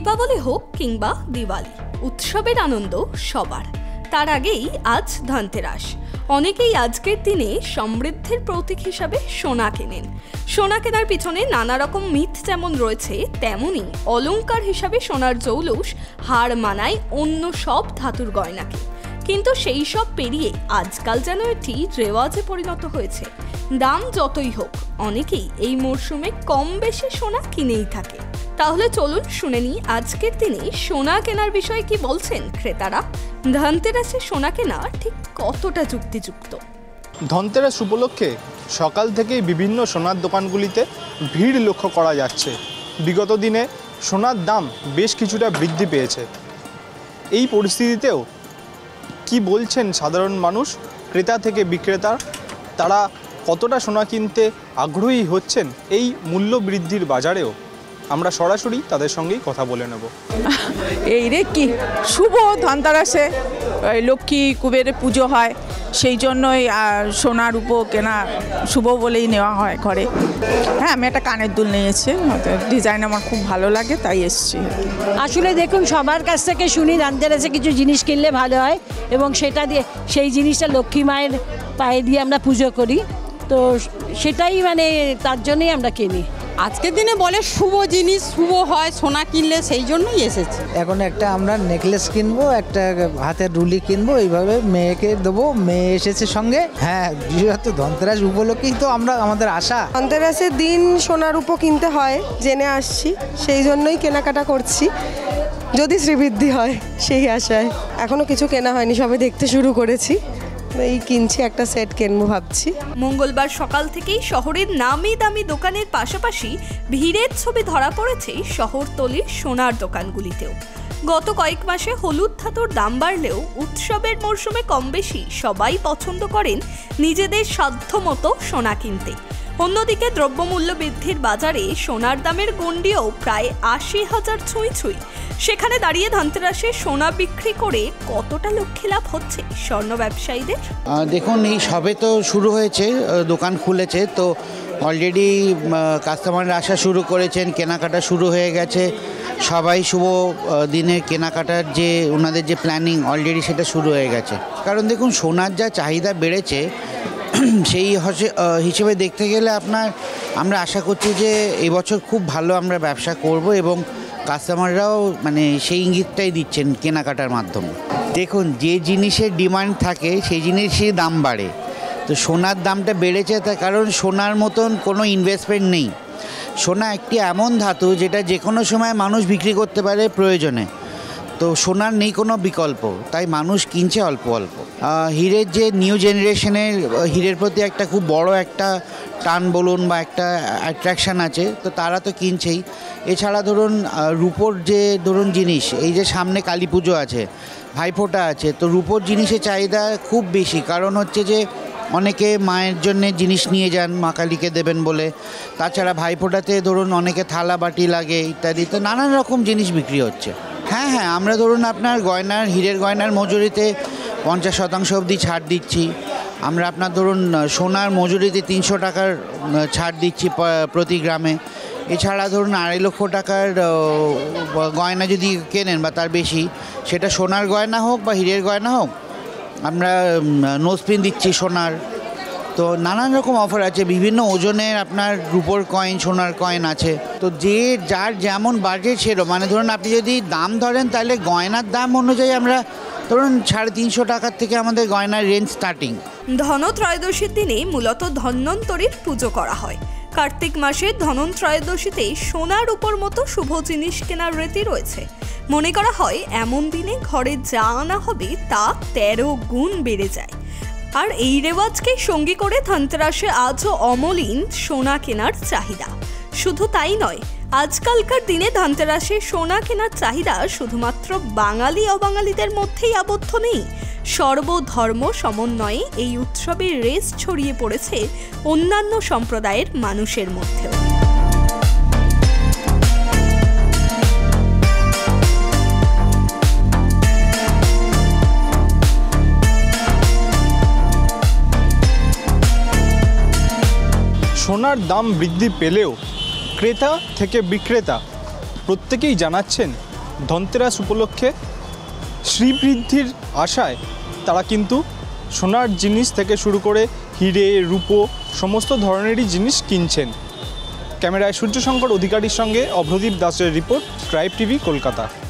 দীপাবলি হোক কিংবা দিওয়ালি, উৎসবের আনন্দ সবার। তার আগেই আজ ধনতেরাস। অনেকেই আজকের দিনে সমৃদ্ধির প্রতীক হিসাবে সোনা কেনেন। সোনা কেনার পিছনে নানা রকম মিথ যেমন রয়েছে, তেমনি অলংকার হিসাবে সোনার জৌলুস হার মানায় অন্য সব ধাতুর গয়নাকে। কিন্তু সেই সব পেরিয়ে আজকাল যেন এটি রেওয়াজে পরিণত হয়েছে। দাম যতই হোক, অনেকেই এই মরশুমে কম বেশি সোনা কিনেই থাকে। তাহলে চলুন শুনে নিই আজকের দিনে সোনা কেনার বিষয়ে কি বলছেন ক্রেতারা। ধনতেরাসে সোনা কেনা ঠিক কতটা যুক্তিযুক্ত? ধনতেরাস উপলক্ষে সকাল থেকেই বিভিন্ন সোনার দোকানগুলিতে ভিড় লক্ষ্য করা যাচ্ছে। বিগত দিনে সোনার দাম বেশ কিছুটা বৃদ্ধি পেয়েছে। এই পরিস্থিতিতেও কি বলছেন সাধারণ মানুষ, ক্রেতা থেকে বিক্রেতা, তারা কতটা সোনা কিনতে আগ্রহী হচ্ছেন এই মূল্য বৃদ্ধির বাজারেও? আমরা সরাসরি তাদের সঙ্গেই কথা বলে নেব। এই রে কি শুভ ধনতেরাসে লক্ষ্মী কুবেরের পুজো হয়, সেই জন্যই সোনার রূপো কেনা শুভ বলেই নেওয়া হয় ঘরে। হ্যাঁ, আমি একটা কানের দুল নিয়েছি, ডিজাইন আমার খুব ভালো লাগে তাই এসেছি। আসলে দেখুন, সবার কাছ থেকে শুনি ধনতেরাসে কিছু জিনিস কিনলে ভালো হয় এবং সেটা দিয়ে সেই জিনিসটা লক্ষ্মী মায়ের পায়ে দিয়ে আমরা পুজো করি, তো সেটাই মানে তার জন্যই আমরা কিনি। আজকের দিনে বলে শুভ জিনিস শুভ হয়, সোনা কিনলে, সেই জন্যই এসেছি। এখন একটা আমরা নেকলেস কিনবো, একটা হাতের রুলি কিনবো, এইভাবে মেয়েকে দেবো। মেয়ে এসেছে সঙ্গে। হ্যাঁ, বিশেষত ধনতেরাস উপলক্ষেই তো আমরা আমাদের আশা। ধনতেরাসের দিন সোনার উপো কিনতে হয় জেনে আসছি, সেই জন্যই কেনাকাটা করছি, যদি শ্রীবৃদ্ধি হয় সেই আশায়। এখনো কিছু কেনা হয়নি, সবে দেখতে শুরু করেছি, এই কিনছি, একটা সেট কিনবো ভাবছি। মঙ্গলবার সকাল থেকেই শহরের নামি দামি দোকানের পাশাপাশি ভিড়ের ছবি ধরা পড়েছে শহরতলির সোনার দোকানগুলিতেও। গত কয়েক মাসে হলুদ ধাতুর দাম বাড়লেও উৎসবের মরশুমে কম বেশি সবাই পছন্দ করেন নিজেদের সাধ্যমতো সোনা কিনতে। অন্যদিকে দ্রব্যমূল্য বৃদ্ধির বাজারে সোনার দামের গণ্ডিও প্রায় ৮০,০০০ ছুঁই। সেখানে দাঁড়িয়ে ধনতেরাসে সোনা বিক্রি করে কতটা লক্ষ্যে লাভ হচ্ছে স্বর্ণ ব্যবসায়ীদের? দেখুন, এই সবে তো শুরু হয়েছে, দোকান খুলেছে, তো অলরেডি কাস্টমাররা আসা শুরু করেছেন, কেনাকাটা শুরু হয়ে গেছে। সবাই শুভ দিনের কেনাকাটার যে ওনাদের যে প্ল্যানিং অলরেডি সেটা শুরু হয়ে গেছে। কারণ দেখুন, সোনার যা চাহিদা বেড়েছে, সেই হিসেবে দেখতে গেলে আমরা আশা করছি যে এবছর খুব ভালো আমরা ব্যবসা করব এবং কাস্টমাররাও মানে সেই ইঙ্গিতটাই দিচ্ছেন কেনাকাটার মাধ্যমে। দেখুন, যে জিনিসের ডিমান্ড থাকে সেই জিনিসের দাম বাড়ে। তো সোনার দামটা বেড়েছে, তার কারণ সোনার মতন কোনো ইনভেস্টমেন্ট নেই। সোনা একটি এমন ধাতু যেটা যে কোনো সময় মানুষ বিক্রি করতে পারে প্রয়োজনে। তো সোনার নেই কোনো বিকল্প, তাই মানুষ কিনছে অল্প অল্প। হীরের যে নিউ জেনারেশনের হীরের প্রতি একটা খুব বড় একটা টান বলুন বা একটা অ্যাট্রাকশান আছে, তো তারা তো কিনছেই। এছাড়া ধরুন রূপোর যে জিনিস, এই যে সামনে কালী পুজো আছে, ভাইফোঁটা আছে, তো রূপোর জিনিসের চাহিদা খুব বেশি। কারণ হচ্ছে যে অনেকে মায়ের জন্যে জিনিস নিয়ে যান মা কালীকে দেবেন বলে। তাছাড়া ভাইফোঁটাতে ধরুন অনেকে থালা বাটি লাগে ইত্যাদি, তো নানান রকম জিনিস বিক্রি হচ্ছে। হ্যাঁ, আমরা ধরুন আপনার হীরের গয়নার মজুরিতে 50% অবধি ছাড় দিচ্ছি। আমরা আপনার ধরুন সোনার মজুরিতে 300 টাকার ছাড় দিচ্ছি প্রতি গ্রামে। এছাড়া ধরুন 2.5 লক্ষ টাকার গয়না যদি কেনেন বা তার বেশি, সেটা সোনার গয়না হোক বা হীরের গয়না হোক, আমরা নোজপিন দিচ্ছি সোনার। তো নানান রকম অফার আছে, বিভিন্ন ওজনের আপনার রূপোর কয়েন, সোনার কয়েন আছে। তো যার যেমন বাজেট সেরকম, মানে ধরুন আপনি যদি দাম ধরেন তাহলে গয়নার দাম অনুযায়ী আমরা ধরুন 350 টাকার থেকে আমাদের গয়নার রেঞ্জ স্টার্টিং। ধনত্রয়োদশীর দিনে মূলত ধন্বন্তরীর পুজো করা হয়। কার্তিক মাসে ধনত্রয়োদশীতে সোনার উপর মতো শুভ জিনিস কেনার রীতি রয়েছে। মনে করা হয় এমন দিনে ঘরে যা আনা হবে তা 13 গুণ বেড়ে যায়। আর এই রেওয়াজকেই সঙ্গী করে ধনতেরাসে আজও অমলিন সোনা কেনার চাহিদা। শুধু তাই নয়, আজকালকার দিনে ধনতেরাসে সোনা কেনার চাহিদা শুধুমাত্র বাঙালি অবাঙালিদের মধ্যেই আবদ্ধ নেই। সর্বধর্ম সমন্বয়ে এই উৎসবের রেশ ছড়িয়ে পড়েছে অন্যান্য সম্প্রদায়ের মানুষের মধ্যেও। সোনার দাম বৃদ্ধি পেলেও ক্রেতা থেকে বিক্রেতা প্রত্যেকেই জানাচ্ছেন ধনতেরাস উপলক্ষে শ্রীবৃদ্ধির আশায় তারা কিন্তু সোনার জিনিস থেকে শুরু করে হিরে রূপো সমস্ত ধরনেরই জিনিস কিনছেন। ক্যামেরায় সূর্যশঙ্কর অধিকারীর সঙ্গে অভ্রদীপ দাসের রিপোর্ট, ট্রাইব টিভি, কলকাতা।